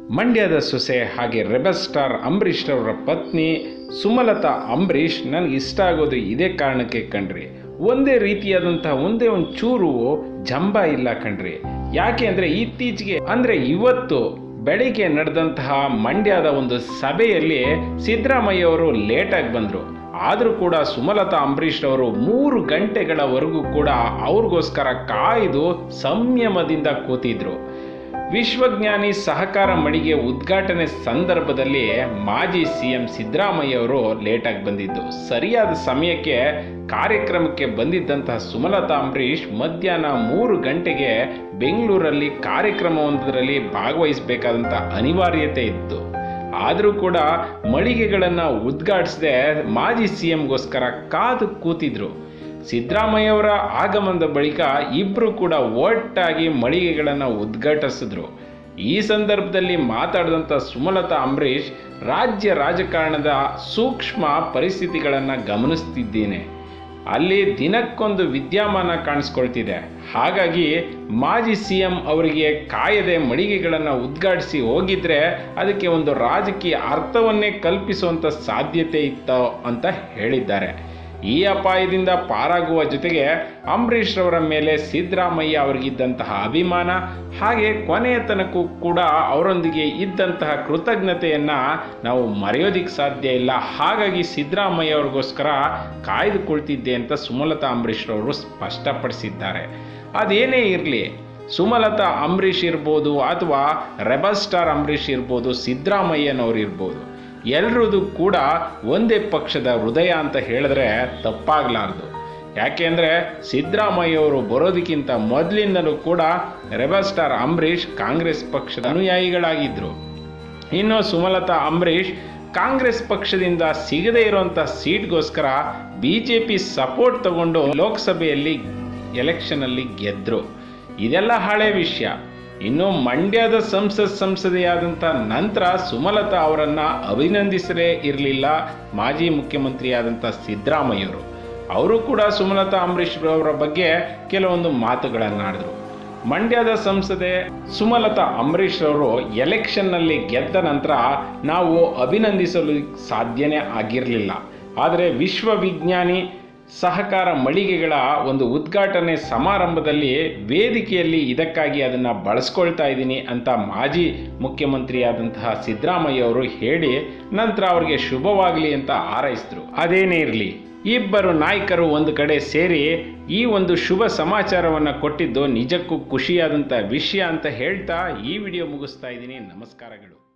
ಮಂಡ್ಯದ ಸೊಸೆ ಹಾಗೆ ರೆಬಲ್ ಸ್ಟಾರ್ ಅಂಬರೀಷ್ ಅವರ ಪತ್ನಿ ಸುಮಲತಾ ಅಂಬರೀಷ್ ನನಗೆ ಇಷ್ಟ ಆಗೋದು ಇದೇ ಕಾರಣಕ್ಕೆ ಕಣ್ರಿ. ಒಂದೇ ರೀತಿಯಾದಂತಹ ಒಂದೇ ಒಂದು ಚೂರು ಜಂಬ ಇಲ್ಲ ಕಣ್ರಿ. ಯಾಕೆ ಅಂದರೆ ಇತ್ತೀಚೆಗೆ ಅಂದರೆ ಇವತ್ತು ಬೆಳಿಗ್ಗೆ ನಡೆದಂತಹ ಮಂಡ್ಯದ ಒಂದು ಸಭೆಯಲ್ಲಿ ಸಿದ್ದರಾಮಯ್ಯ ಅವರು ಲೇಟಾಗಿ ಬಂದರು. ಆದರೂ ಕೂಡ ಸುಮಲತಾ ಅಂಬರೀಷ್ ಅವರು 3 ಗಂಟೆಗಳವರೆಗೂ ಕೂಡ ಅವ್ರಿಗೋಸ್ಕರ ಕಾಯ್ದು ಸಂಯಮದಿಂದ ಕೂತಿದ್ರು. ವಿಶ್ವಜ್ಞಾನಿ ಸಹಕಾರ ಮಳಿಗೆ ಉದ್ಘಾಟನೆ ಸಂದರ್ಭದಲ್ಲಿ ಮಾಜಿ ಸಿಎಂ ಸಿದ್ದರಾಮಯ್ಯ ಅವರು ಲೇಟಾಗಿ ಬಂದಿದ್ದು. ಸರಿಯಾದ ಸಮಯಕ್ಕೆ ಕಾರ್ಯಕ್ರಮಕ್ಕೆ ಬಂದಿದ್ದಂತಹ ಸುಮಲತಾ ಅಂಬರೀಷ್ ಮಧ್ಯಾಹ್ನ 3 ಗಂಟೆಗೆ ಬೆಂಗಳೂರಲ್ಲಿ ಕಾರ್ಯಕ್ರಮವೊಂದರಲ್ಲಿ ಭಾಗವಹಿಸಬೇಕಾದಂಥ ಅನಿವಾರ್ಯತೆ ಇತ್ತು. ಆದರೂ ಕೂಡ ಮಳಿಗೆಗಳನ್ನು ಉದ್ಘಾಟಿಸದೆ ಮಾಜಿ ಸಿಎಂಗೋಸ್ಕರ ಕಾದು ಕೂತಿದ್ರು. ಸಿದ್ದರಾಮಯ್ಯ ಅವರ ಆಗಮನದ ಬಳಿಕ ಇಬ್ಬರು ಕೂಡ ಒಟ್ಟಾಗಿ ಮಳಿಗೆಗಳನ್ನು ಉದ್ಘಾಟಿಸಿದ್ರು. ಈ ಸಂದರ್ಭದಲ್ಲಿ ಮಾತಾಡಿದಂಥ ಸುಮಲತಾ ಅಂಬರೀಷ್, ರಾಜ್ಯ ರಾಜಕಾರಣದ ಸೂಕ್ಷ್ಮ ಪರಿಸ್ಥಿತಿಗಳನ್ನು ಗಮನಿಸ್ತಿದ್ದೇನೆ. ಅಲ್ಲಿ ದಿನಕ್ಕೊಂದು ವಿದ್ಯಮಾನ ಕಾಣಿಸ್ಕೊಳ್ತಿದೆ. ಹಾಗಾಗಿ ಮಾಜಿ ಸಿಎಂ ಅವರಿಗೆ ಕಾಯದೆ ಮಳಿಗೆಗಳನ್ನು ಉದ್ಘಾಟಿಸಿ ಹೋಗಿದ್ರೆ ಅದಕ್ಕೆ ಒಂದು ರಾಜಕೀಯ ಅರ್ಥವನ್ನೇ ಕಲ್ಪಿಸುವಂಥ ಸಾಧ್ಯತೆ ಇತ್ತು ಅಂತ ಹೇಳಿದ್ದಾರೆ. ಈ ಅಪಾಯದಿಂದ ಪಾರಾಗುವ ಜೊತೆಗೆ ಅಂಬರೀಷ್ ರವರ ಮೇಲೆ ಸಿದ್ದರಾಮಯ್ಯ ಅವರಿಗಿದ್ದಂತಹ ಅಭಿಮಾನ ಹಾಗೆ ಕೊನೆಯ ತನಕೂ ಕೂಡ ಅವರೊಂದಿಗೆ ಇದ್ದಂತಹ ಕೃತಜ್ಞತೆಯನ್ನು ನಾವು ಮರೆಯೋದಿಕ್ಕೆ ಸಾಧ್ಯ ಇಲ್ಲ. ಹಾಗಾಗಿ ಸಿದ್ದರಾಮಯ್ಯ ಅವ್ರಿಗೋಸ್ಕರ ಕಾಯ್ದುಕೊಳ್ತಿದ್ದೆ ಅಂತ ಸುಮಲತಾ ಅಂಬರೀಷ್ ರವರು ಸ್ಪಷ್ಟಪಡಿಸಿದ್ದಾರೆ. ಅದೇನೇ ಇರಲಿ, ಸುಮಲತಾ ಅಂಬರೀಷ್ ಇರ್ಬೋದು ಅಥವಾ ರೆಬಲ್ ಸ್ಟಾರ್ ಅಂಬರೀಷ್ ಇರ್ಬೋದು, ಸಿದ್ದರಾಮಯ್ಯನವ್ರು ಇರ್ಬೋದು, ಎಲ್ಲರದು ಕೂಡ ಒಂದೇ ಪಕ್ಷದ ಹೃದಯ ಅಂತ ಹೇಳಿದ್ರೆ ತಪ್ಪಾಗಲಾರ್ದು. ಯಾಕೆಂದರೆ ಸಿದ್ದರಾಮಯ್ಯ ಅವರು ಬರೋದಕ್ಕಿಂತ ಮೊದಲಿಂದಲೂ ಕೂಡ ರೆಬಲ್ ಸ್ಟಾರ್ ಅಂಬರೀಷ್ ಕಾಂಗ್ರೆಸ್ ಪಕ್ಷದ ಅನುಯಾಯಿಗಳಾಗಿದ್ದರು. ಇನ್ನು ಸುಮಲತಾ ಅಂಬರೀಷ್ ಕಾಂಗ್ರೆಸ್ ಪಕ್ಷದಿಂದ ಸಿಗದೇ ಇರುವಂಥ ಸೀಟ್ಗೋಸ್ಕರ BJP ಸಪೋರ್ಟ್ ತಗೊಂಡು ಲೋಕಸಭೆಯಲ್ಲಿ ಎಲೆಕ್ಷನಲ್ಲಿ ಗೆದ್ದರು. ಇದೆಲ್ಲ ಹಳೆ ವಿಷಯ. ಇನ್ನು ಮಂಡ್ಯದ ಸಂಸದೆಯಾದಂಥ ನಂತರ ಸುಮಲತಾ ಅವರನ್ನು ಅಭಿನಂದಿಸಲೇ ಇರಲಿಲ್ಲ ಮಾಜಿ ಮುಖ್ಯಮಂತ್ರಿಯಾದಂಥ ಸಿದ್ದರಾಮಯ್ಯವರು. ಅವರು ಕೂಡ ಸುಮಲತಾ ಅಂಬರೀಷ್ ಅವರ ಬಗ್ಗೆ ಕೆಲವೊಂದು ಮಾತುಗಳನ್ನಾಡಿದ್ರು. ಮಂಡ್ಯದ ಸಂಸದೆ ಸುಮಲತಾ ಅಂಬರೀಷ್ ಅವರು ಎಲೆಕ್ಷನ್ನಲ್ಲಿ ಗೆದ್ದ ನಂತರ ನಾವು ಅಭಿನಂದಿಸಲು ಸಾಧ್ಯನೇ ಆಗಿರಲಿಲ್ಲ. ಆದರೆ ವಿಶ್ವವಿಜ್ಞಾನಿ ಸಹಕಾರ ಮಳಿಗೆಗಳ ಒಂದು ಉದ್ಘಾಟನೆ ಸಮಾರಂಭದಲ್ಲಿ ವೇದಿಕೆಯಲ್ಲಿ ಇದಕ್ಕಾಗಿ ಅದನ್ನು ಬಳಸ್ಕೊಳ್ತಾ ಇದ್ದೀನಿ ಅಂತ ಮಾಜಿ ಮುಖ್ಯಮಂತ್ರಿಯಾದಂತಹ ಸಿದ್ದರಾಮಯ್ಯ ಅವರು ಹೇಳಿ ನಂತರ ಅವರಿಗೆ ಶುಭವಾಗಲಿ ಅಂತ ಹಾರೈಸಿದ್ರು. ಅದೇನೇ ಇರಲಿ, ಇಬ್ಬರು ನಾಯಕರು ಒಂದು ಕಡೆ ಸೇರಿ ಈ ಒಂದು ಶುಭ ಸಮಾಚಾರವನ್ನು ಕೊಟ್ಟಿದ್ದು ನಿಜಕ್ಕೂ ಖುಷಿಯಾದಂಥ ವಿಷಯ ಅಂತ ಹೇಳ್ತಾ ಈ ವಿಡಿಯೋ ಮುಗಿಸ್ತಾ ಇದ್ದೀನಿ. ನಮಸ್ಕಾರಗಳು.